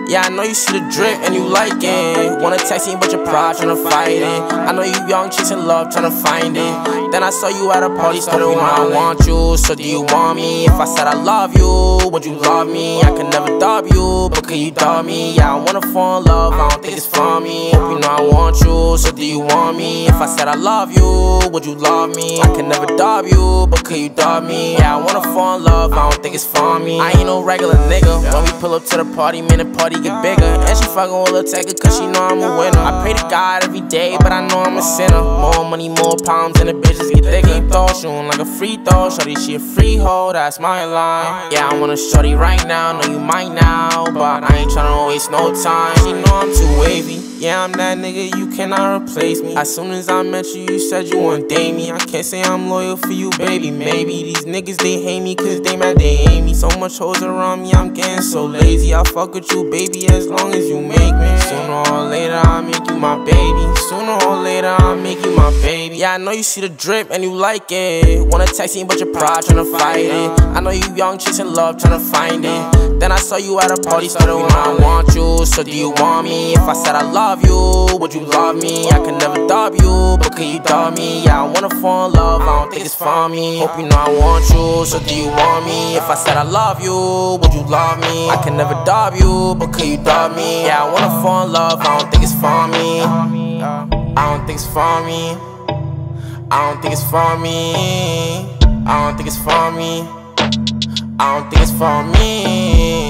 Yeah, I know you see the drip and you like it. Wanna text me but your pride tryna fight it. I know you young chasing love tryna find it. Then I saw you at a party, started you know I want you. So do you want me? If I said I love you, would you love me? I could never dub you, but could you dub me? Yeah, I wanna fall in love, I don't think it's for me. Hope you know I want you, so do you want me? If I said I love you, would you love me? I could never dub you, but could you dub me? Yeah, I wanna fall in love, I don't think it's for me. I ain't no regular nigga. When we pull up to the party, man, the party get bigger. And she fuckin' with Lil Tecca cause she know I'm a winner. I pray to God every day, but I know I'm a sinner. More money, more pounds, and the bitches get thicker. Keep throw, shooting like a free throw. Shorty, she a freehold, that's my line. Yeah, I want a shorty right now, know you might now, but I ain't tryna waste no time. She know I'm too wavy. Yeah, I'm that nigga, you cannot replace me. As soon as I met you, you said you wouldn't date me. I can't say I'm loyal for you, baby, maybe. These niggas, they hate me cause they mad they hate me. So much hoes around me, I'm getting so lazy. I'll fuck with you, baby, as long as you make me. Sooner or later, I'll make you my baby. Sooner or later, I'll make you my baby. Yeah, I know you see the drip and you like it. Wanna text me but your pride tryna fight it. I know you young chasing love tryna find it. Then I saw you at a party, started you know I want you. So do you want me? If I said I love you, would you love me? I could never dub you, but could you dub me? Yeah, I wanna fall in love, I don't think it's for me. Hope you know I want you, so do you want me? If I said I love you, would you love me? I could never dub you, but could you dub me? Yeah, I wanna fall in love, I don't think it's for me. I don't think it's for me. I don't think it's for me. I don't think it's for me. I don't think it's for me.